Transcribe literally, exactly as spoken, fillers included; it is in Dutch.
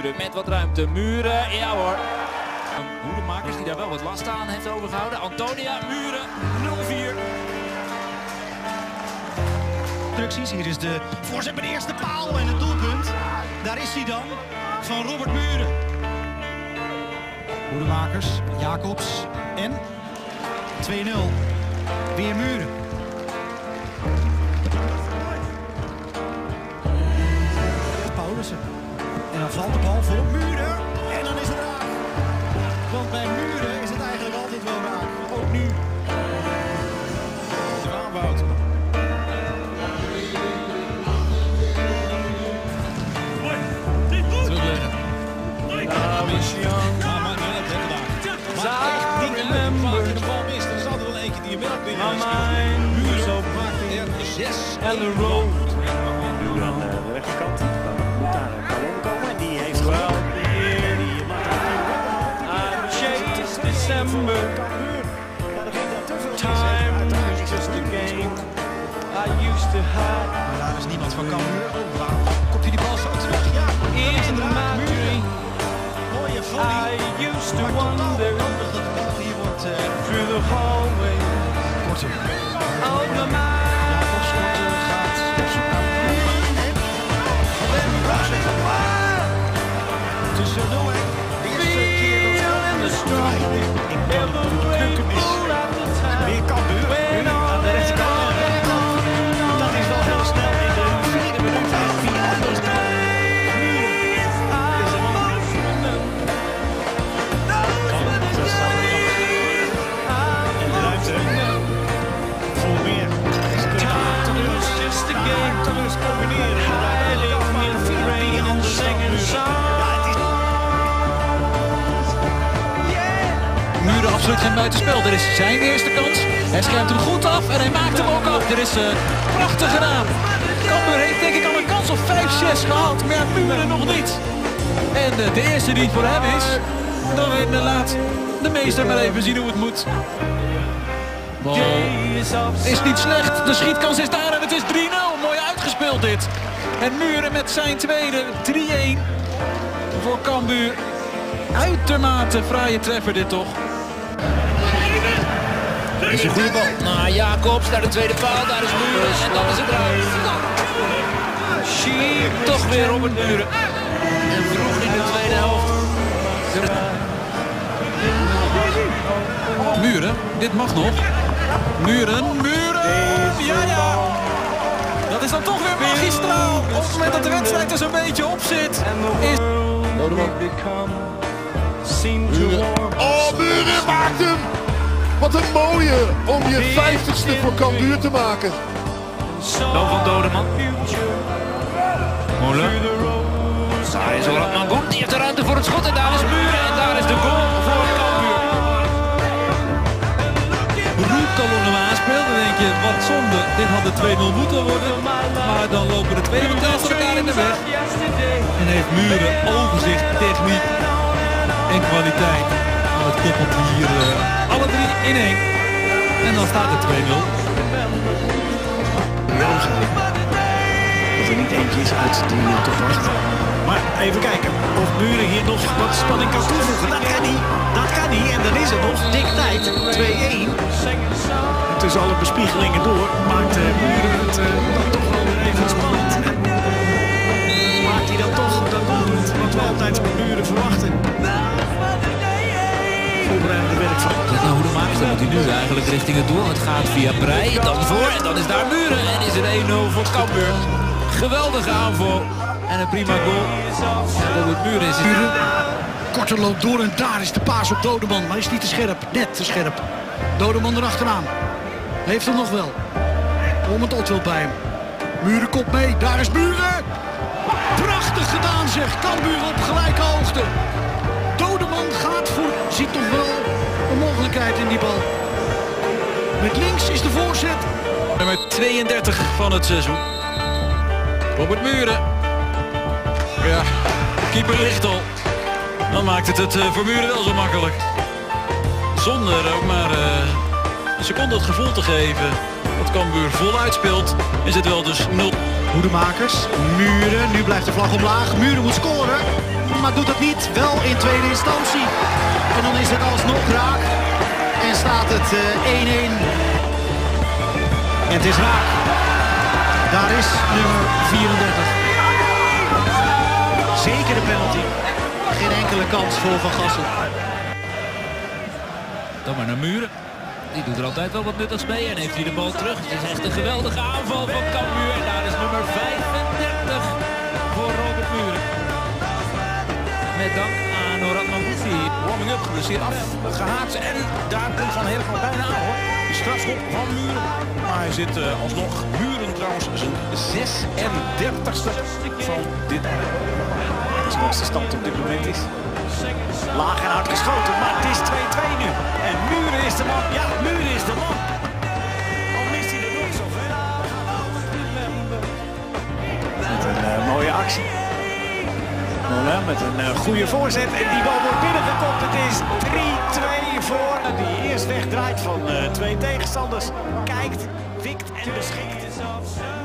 Muren met wat ruimte. Muren, ja hoor. Hoedemakers die daar wel wat last aan heeft overgehouden. Antonia, Muren, nul vier. Instructies. Hier is de voorzet bij de eerste paal en het doelpunt. Daar is hij dan, van Robert Muren. Hoedemakers, Jacobs en twee nul. Weer Muren. Paulussen. En dan valt de bal voor Muren. En dan is het raak. Want bij Muren is het eigenlijk altijd wel raak. Ook nu. Aanwoud. Terugleggen. Nou, is young. Maar maakt niet uit, hè, vandaag. Maar echt niet uit. Vaak in de bal mist. Er is altijd wel eentje die je melk binnen heeft. Muren zo maakt er zes. En de road. Nu aan de rechterkant. Dan moet daar een ballon komen. En die heeft wel. Die maakt Chase December. Time is just a game I used to hide. Maar daar is niemand van Cambuur. Oh, waarom komt hij die bal zo terug? Ja, In my dream, mooie volley. I used to Maar totaal wonder onhandig dat de bal hier wordt uh, through the hallway korter. of my mind. Jacobs korter gaat op zoek naar Muren. Het is zo nul, hè. De eerste keer dat Feeling the strong, ik ben full at the time. weer Cambuur. When Nu aan de rechterkant. Dat is wel heel snel in de vierde minuut. Via Anders dan en de ruimte voor meer. It's just a game Teleurs combineren. hiding in the rain and singing songs. Muren absoluut geen buitenspel. Er is zijn eerste kans. Hij schermt hem goed af en hij maakt hem ook af. Er is uh, prachtig gedaan. Cambuur heeft denk ik al een kans of vijf zes gehad. Maar ja, Muren nog niet. En uh, de eerste die het voor hem is. Dan uh, laat de meester maar even zien hoe het moet. Bal is niet slecht. De schietkans is daar en het is drie nul. Mooi uitgespeeld dit. En Muren met zijn tweede drie een voor Cambuur. Uitermate fraaie treffer dit toch. Dat is een goede bal. Nou, Jacobs naar de tweede paal. Daar is Muren en dan is het eruit. Sheep toch weer Robert Muren. En vroeg in de tweede helft. Muren, dit mag nog. Muren, Muren! Ja, ja! Dat is dan toch weer magistraal. Op het moment dat de wedstrijd er zo'n beetje op zit. Is... Oh, Muren maakt hem! Wat een mooie om je vijftigste voor Cambuur te maken. Dan van Dodeman. Molen. Daar is Orad Mangoen. Die heeft de ruimte voor het schot. En daar is Muren. En daar is de goal voor Cambuur. Roepkalonne aanspeelt. Dan denk je, wat zonde. Dit had de twee nul moeten worden. Maar dan lopen de twee hotels elkaar in de weg. En heeft Muren overzicht, techniek en kwaliteit. Maar het koppelt hier uh, alle drie in één. En dan staat het twee nul. dat er niet eentje is uit die je toch wacht. Maar even kijken of Muren hier nog wat spanning kan toevoegen. Dat kan hij. Dat kan hij. En dan is het nog dik tijd. twee één. Tussen alle bespiegelingen door maakt uh, Muren het uh, dan toch wel weer even spannend. En maakt hij dan toch dat doelpunt wat we altijd van Muren verwachten. Voorbereidende werk van. Kijk nou hoe de maakt. Dan moet hij nu eigenlijk richting het doel. Het gaat via Breij. Dan voor. En dan is daar Muren. En is het één nul voor Cambuur. Geweldige aanval. En een prima goal. Robert Muren is het. Korter loopt door en daar is de paas op Dodeman. Maar is niet te scherp. Net te scherp. Dodeman erachteraan. Heeft hem nog wel. Om het Otwil bij hem. Muren komt mee. Daar is Muren. Prachtig gedaan zeg. Cambuur op gelijke hoogte. Dodeman gaat voor. Ziet toch wel een mogelijkheid in die bal. Met links is de voorzet. Nummer tweeëndertig van het seizoen. Robert Muren. Ja, de keeper ligt al. Dan maakt het het uh, voor Muren wel zo makkelijk. Zonder ook maar uh, een seconde het gevoel te geven dat Cambuur vol uitspeelt, is het wel dus nul. Hoedemakers. Muren. Nu blijft de vlag omlaag. Muren moet scoren. maar doet het niet. Wel in tweede instantie. En dan is het alsnog raak. En staat het één-één. En het is raak. Daar is nummer vierendertig. Zeker de penalty. Geen enkele kans voor Van Gassel. Dan maar naar Muren. Die doet er altijd wel wat nuttigs mee en heeft hier de bal terug. Het is echt een geweldige aanval van Cambuur. En daar is nummer vijfendertig voor Robert Muren. Met dank aan Orad Mangouzi. Warming up, geblesseerd af, gehaakt en daar komt Van Herk nog bijna aan hoor. Die strafschop van Muren. Maar hij zit uh, alsnog Muren trouwens zijn zesendertigste van dit. De snelste stand op dit moment is. Laag en hard geschoten, maar het is twee-twee nu. En Muren is de man. Ja, Muren is de man. Al mist hij er nog zo ver. Met een uh, mooie actie. Moulin met een uh, goede voorzet. En die bal wordt binnengekopt. Het is drie-twee voor. Die eerst wegdraait van uh, twee tegenstanders. Kijkt, wikt en beschikt.